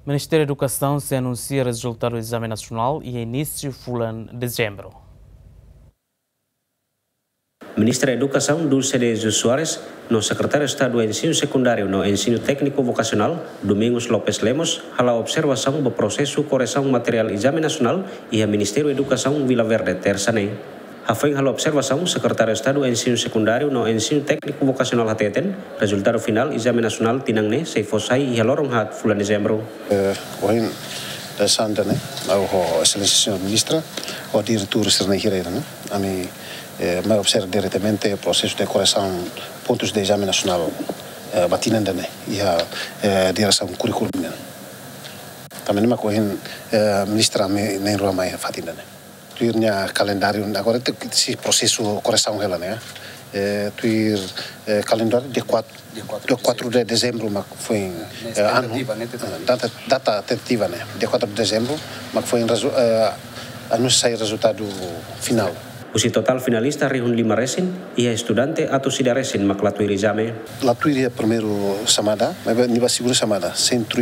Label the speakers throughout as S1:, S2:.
S1: Ministério da Educação se anuncia resultado do Exame Nacional e início de dezembro.
S2: Ministra da Educação, Dulce de Jesus Soares, no Secretário de Estado do Ensino Secundário no Ensino Técnico Vocacional, Domingos Lopes Lemos, hala observação do processo correção material Exame Nacional e a Ministério da Educação Vila Verde, terça-feira. Hafeng hala observação, Secretário de Estado do Ensino Secundário no Ensino Técnico Vocacional Hateten, resultado final Exame Nacional tinangne se fossai e halorong hat bulan Dezembro.
S3: Oin dasanda ne, ao Excelência Ministra, ao diretor estrangeiro ne, ami me observa diretamente o processo de correção pontos de Exame Nacional batinanda ne e a direção curriculum ne. Também me correm ministra me nem rua mais fatinda ne. Tuirnya calendário agora esse processo correção ela né tuir calendário de 4 de dezembro mas foi data tentativa né de 4 de dezembro mas foi anunciar resultado final.
S2: O total finalista rihun 5 resin e estudante atau sida resin mak latuir exame.
S3: Latuir primeiro samada mas nível segunda samada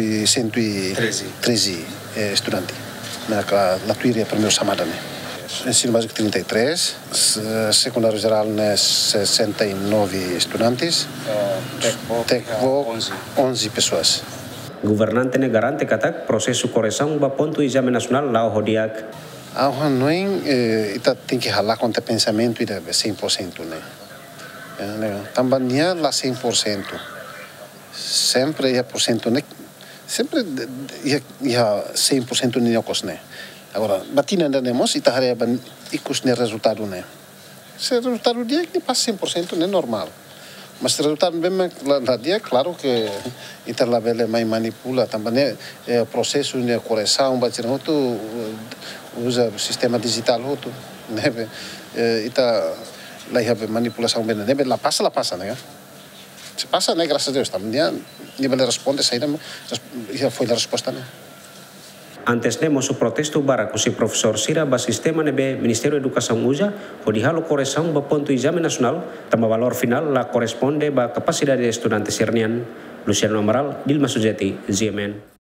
S3: 113 estudante na latuir primeiro samada né. Ensino básico 33, secundário geral 69 estudantes, Tecvo 11 pessoas.
S2: Governante ne garante katak prosesso correção ba ponto exame nacional lá o hodiak.
S3: Não ita tem que ralar contra pensamento ida 100% né. Também lá 100%. Sempre é porcento né. Sempre ia 100% nem cos né. Agora, batina ainda temos e tá recebendo ikus ne resultado né. Se resultado dia que passa 100% né normal. Mas se resultado bem lá dia claro que ita lá vele mais manipula também é processo de correção, batir outro usa sistema digital outro né. Ita lá have manipulação bem né, lá passa né. Se passa né graças a Deus também nível responde saída já foi a resposta né.
S2: Antes demos o protesto para que o professor Sira ba sistema nebe Ministério da Educação usa o dihalo correção ba ponto exame nacional tama valor final la corresponde ba capacidade de estudantes sernian. Luciano Amaral, Dilma Sujeti, GMN.